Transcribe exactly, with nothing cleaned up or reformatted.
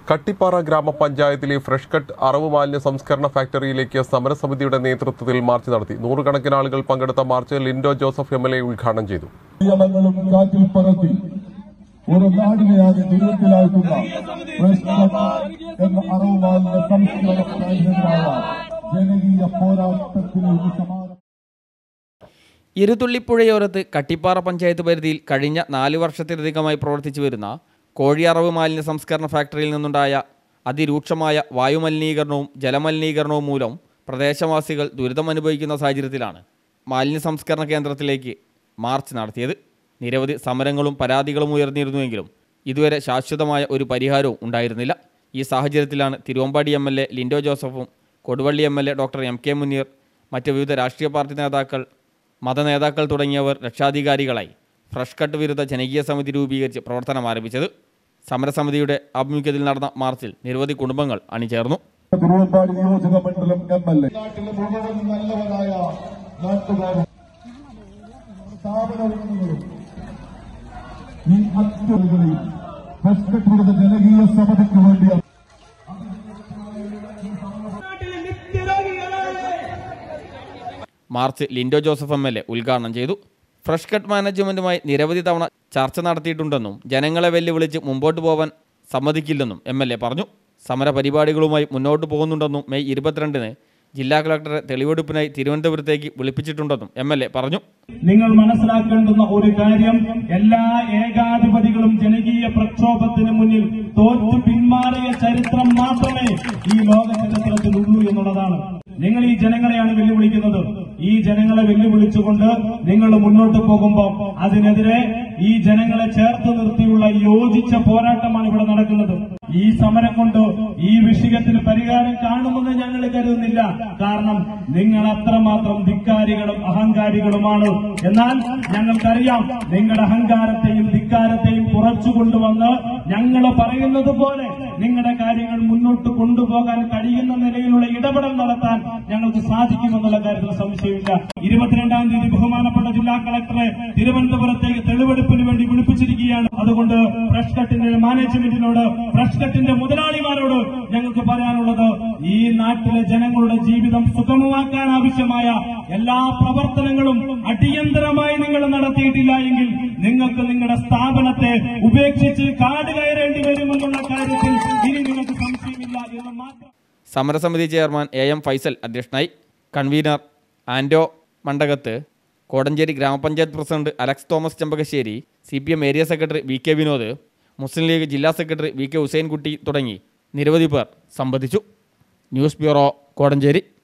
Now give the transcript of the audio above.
കട്ടിപ്പാറ ഗ്രാമപഞ്ചായത്തിലെ fresh cut അറവ് മാലിന്യ സംസ്കരണ ഫാക്ടറിയിലേക്ക് സമരസമിതിയുടെ നേതൃത്വത്തിൽ മാർച്ച് നടത്തി. നൂറുകണക്കിന് ആളുകൾ പങ്കെടുത്ത march Linto Joseph M L A ഉദ്ഘാടനം ചെയ്തു. ഒരു നാടിനെയാകെ ദുരിതത്തിലാക്കുന്ന എന്ന അറവ് മാലിന്യ സംസ്കരണ ജനകീയ പോരാട്ടത്തിന് സമാനം. ഇരുതുള്ളിപ്പുഴയോരത്ത് കട്ടിപ്പാറ പഞ്ചായത്ത് പരിധിയിൽ കഴിഞ്ഞ നാല് വർഷത്തിലധികമായി പ്രവർത്തിച്ചു വരുന്ന കോഴിയറവ് മാലിന്യ സംസ്കരണ ഫാക്ടറിയിൽ നിന്നുണ്ടായ അതിരൂക്ഷമായ വായുമലിനീകരണവും ജലമലിനീകരണവും മൂലം പ്രദേശവാസികൾ ദുരിതമനുഭവിക്കുന്ന സാഹചര്യത്തിലാണ് മാലിന്യ സംസ്കരണ കേന്ദ്രത്തിലേക്ക് മാർച്ച് നടത്തിയത്. നിരവധി സമരങ്ങളും പരാതികളും ഉയർന്നിരുന്നുവെങ്കിലും ഇതുവരെ ശാശ്വതമായ ഒരു പരിഹാരവും ഉണ്ടായിരുന്നില്ല. ഈ സാഹചര്യത്തിലാണ് Thiruvambady M L A Linto ജോസഫും Koduvally M L A doctor M K Muneer, മറ്റ് വിവിധ രാഷ്ട്രീയ പാർട്ടി നേതാക്കൾ, മതനേതാക്കൾ തുടങ്ങിയവർ രക്ഷാധികാരികളായി ഫ്രഷ് കട്ട് വിരുദ്ധ ജനകീയ സമിതി രൂപീകരിച്ച് പ്രവർത്തനം ആരംഭിച്ചത്. സമരസമിതിയുടെ ആഭിമുഖ്യത്തിൽ നടന്ന മാർച്ചിൽ നിരവധി കുടുംബങ്ങൾ അണിചേർന്നു. തിരുവമ്പാടി നിയോജക മണ്ഡലം എം എൽ എ നാട്ടിലെ മുഴുവൻ നല്ലവരായ നാട്ടുകാരും സ്ഥാപനങ്ങളും ഈ അറ്റുകളിൽ ഫ്രഷ് കട്ട് വിരുദ്ധ ജനകീയ സമിതിക്ക് വേണ്ടി march Linto Joseph M L A ഉദ്ഘാടനം ചെയ്തു. ഫ്രഷ് കട്ട് മാനേജ്മെൻറ്റുമായി നിരവധി തവണ ചർച്ച നടത്തിയിട്ടുണ്ടെന്നും ജനങ്ങളെ വെല്ലുവിളിച്ച് മുമ്പോട്ട് പോകാൻ സമ്മതിക്കില്ലെന്നും എം എൽ എ പറഞ്ഞു. സമര പരിപാടികളുമായി മുന്നോട്ട് പോകുന്നുണ്ടെന്നും മെയ് ഇരുപത്തിരണ്ടിന് ജില്ലാ കളക്ടറെ തെളിവെടുപ്പിനായി തിരുവനന്തപുരത്തേക്ക് വിളിപ്പിച്ചിട്ടുണ്ടെന്നും എം എൽ എ പറഞ്ഞു. നിങ്ങൾ മനസ്സിലാക്കേണ്ടുന്ന ഒരു കാര്യം, എല്ലാ ഏകാധിപതികളും ജനകീയ പ്രക്ഷോഭത്തിന് മുന്നിൽ തോറ്റു പിന്മാറിയ ചരിത്രം മാത്രമേ ഈ ലോക ചരിത്രത്തിലുള്ളൂ എന്നുള്ളതാണ്. നിങ്ങൾ ഈ ജനങ്ങളെയാണ് വെല്ലുവിളിക്കുന്നത്. ഈ ജനങ്ങളെ വെല്ലുവിളിച്ചുകൊണ്ട് നിങ്ങൾ മുന്നോട്ട് പോകുമ്പോൾ അതിനെതിരെ ഈ ജനങ്ങളെ ചേർത്ത് നിർത്തിയുള്ള യോജിച്ച പോരാട്ടമാണ് ഇവിടെ നടക്കുന്നത്. ഈ സമരം കൊണ്ട് ഈ വിഷയത്തിന് പരിഹാരം കാണുമെന്ന് ഞങ്ങൾ കരുതുന്നില്ല. കാരണം നിങ്ങൾ അത്രമാത്രം ധിക്കാരികളും അഹങ്കാരികളുമാണ്. എന്നാൽ ഞങ്ങൾക്കറിയാം നിങ്ങളുടെ അഹങ്കാരത്തെയും ധിക്കാരത്തെയും കുറച്ചു കൊണ്ടുവന്ന് ഞങ്ങൾ പറയുന്നത് പോലെ നിങ്ങളുടെ കാര്യങ്ങൾ മുന്നോട്ട് കൊണ്ടുപോകാൻ കഴിയുന്ന നിലയിലുള്ള ഇടപെടൽ നടത്താൻ ഞങ്ങൾക്ക് സാധിക്കുമെന്നുള്ള കാര്യത്തിൽ സംശയമില്ല. ഇരുപത്തിരണ്ടാം തീയതി ബഹുമാനപ്പെട്ട ജില്ലാ കളക്ടറെ തിരുവനന്തപുരത്തേക്ക് തെളിവെടുപ്പിന് വേണ്ടി വിളിപ്പിച്ചിരിക്കുകയാണ്. അതുകൊണ്ട് ഫ്രഷ് കട്ടിന്റെ മാനേജ്മെന്റിനോട്, ഫ്രഷ് കട്ടിന്റെ മുതലാളിമാരോട് ഞങ്ങൾക്ക് പറയാനുള്ളത്, ഈ നാട്ടിലെ ജനങ്ങളുടെ ജീവിതം സുഗമമാക്കാൻ ആവശ്യമായ എല്ലാ പ്രവർത്തനങ്ങളും അടിയന്തരമായി നിങ്ങൾ നടത്തിയിട്ടില്ല എങ്കിൽ നിങ്ങൾക്ക് നിങ്ങളുടെ സ്ഥാപനത്തെ ഉപേക്ഷിച്ച് കാട് കയറേണ്ടി വരുമെന്നുള്ള കാര്യത്തിൽ ഇനി നിങ്ങൾക്ക് സംശയമില്ല എന്ന് മാത്രം. സമരസമിതി ചെയർമാൻ എ എം ഫൈസൽ അധ്യക്ഷനായി. കൺവീനർ ആൻഡോ മണ്ടകത്ത്, Kodanchery gramapanchayat president Alex Thomas Chempakassery, C P M area secretary V K Vinod, Muslim League ജില്ലാ സെക്രട്ടറി വി കെ ഹുസൈൻകുട്ടി തുടങ്ങി നിരവധി പേർ സംബന്ധിച്ചു. News bureau, Kodanchery.